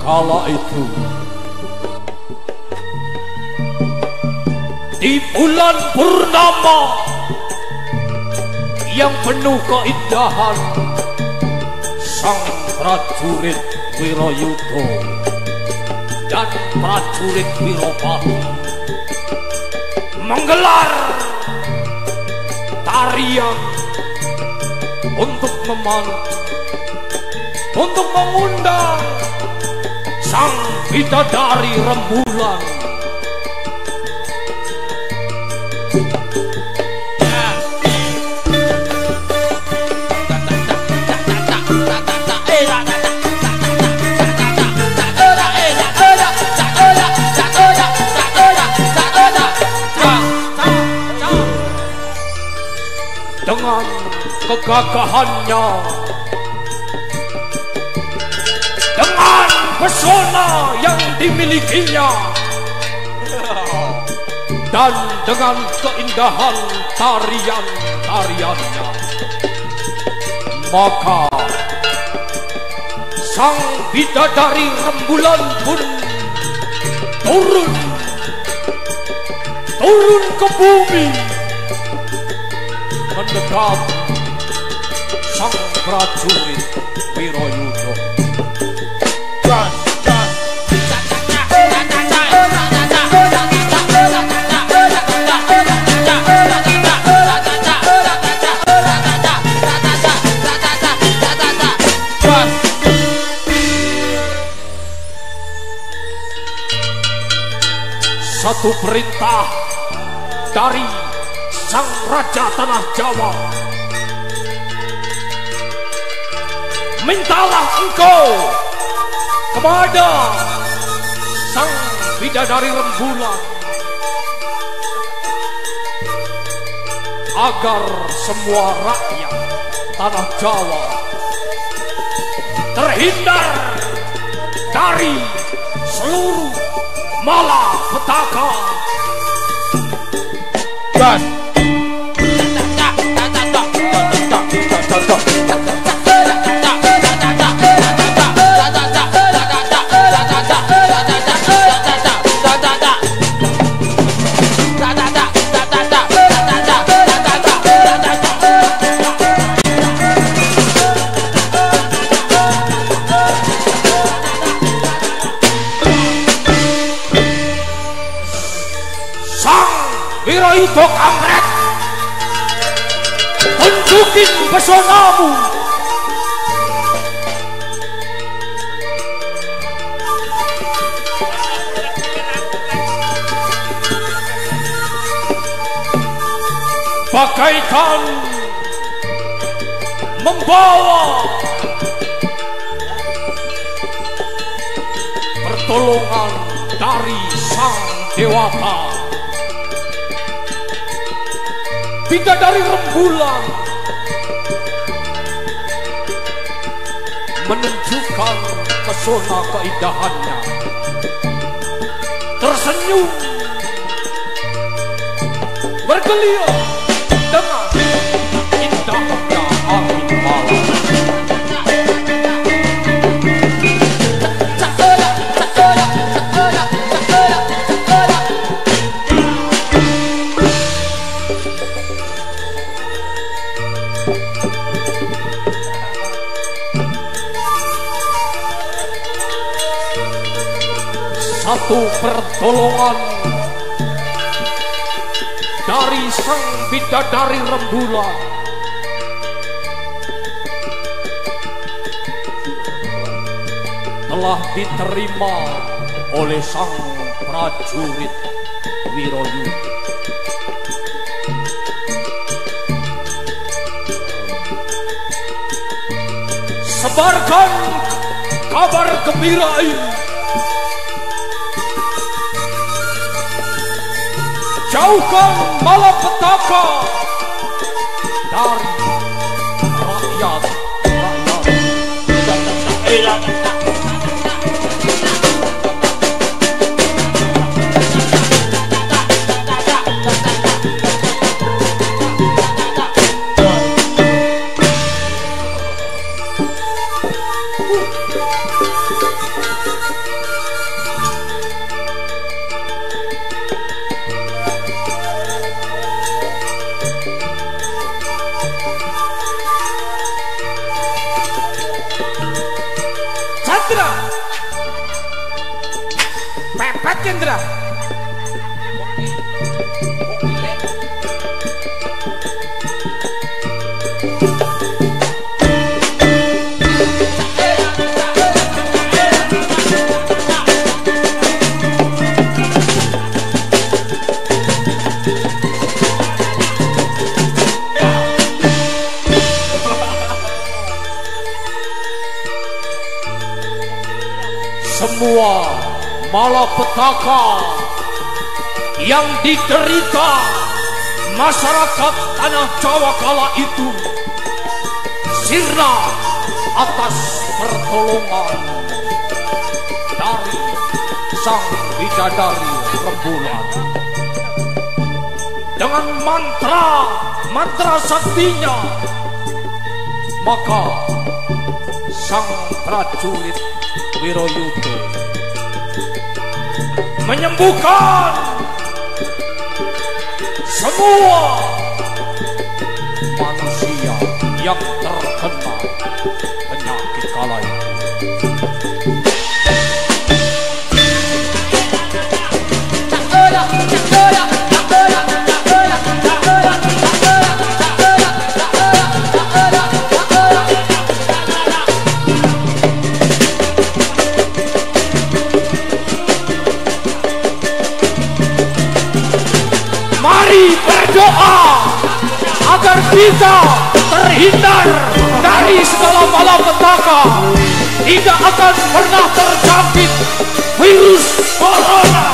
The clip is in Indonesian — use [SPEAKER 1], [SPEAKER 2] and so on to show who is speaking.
[SPEAKER 1] Kala itu di bulan purnama yang penuh keindahan, sang prajurit Wirayuda dan prajurit Wirapati menggelar tarian untuk mengundang sang bidadari rembulan. Dengan kegagahannya, dengan pesona yang dimilikinya, dan dengan keindahan tarian-tariannya, maka sang bidadari rembulan pun turun ke bumi mendekat sang prajurit Wirayuda. Satu perintah dari sang raja tanah Jawa, mintalah engkau kepada sang bidadari rembulan agar semua rakyat tanah Jawa terhindar dari seluruh malapetaka. Wirayuda kampret, tunjukin pesonamu. Bagaikan membawa pertolongan dari sang dewata. Bidadari rembulan menunjukkan pesona keindahannya, tersenyum bergeliat dengan indahnya angin malam. Satu pertolongan dari sang bidadari rembulan telah diterima oleh sang prajurit Wirayuda. Sebarkan kabar gembira ini, jauhkan malapetaka dari rakyat. Indra. Semua malapetaka yang diderita masyarakat tanah Jawa kala itu sirna atas pertolongan dari sang bidadari rembulan. Dengan mantra saktinya, maka sang prajurit Wiroyuda menyembuhkan semua manusia yang terkena penyakit kala itu. Mari berdoa agar kita terhindar dari segala malapetaka, tidak akan pernah terjangkit virus corona.